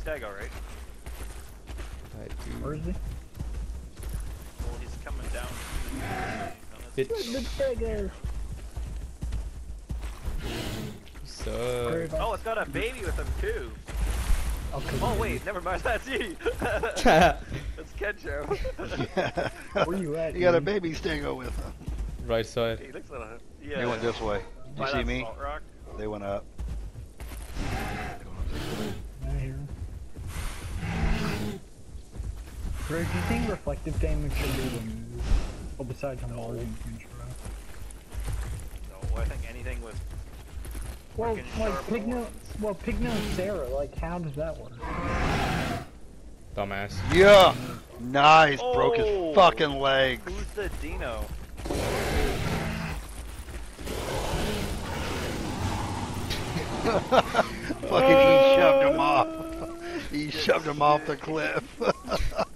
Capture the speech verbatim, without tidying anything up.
steg, alright? I do. Where is he? Well, he's coming down. Bitch. The stego. So. Oh, it's got a baby with him too. Okay, Oh wait, never mind. That's you. That's Kencho. Yeah. where you at? You got a dude? baby stego with him. Right side. He looks like a, yeah. They went this way. Did you By see that me? salt rock. They went up. I hear him. Greg, do you think reflective damage should be removed? Well, besides on Mars and Kenshiro. No, I think anything with. Well, freaking like sharp Pigno, horns. well, Pigno and Sarah, like, how does that work? Dumbass. Yeah! Nice! Broke Oh. his fucking legs. Who's the Dino? Fucking he shoved him off. He shoved him off the cliff.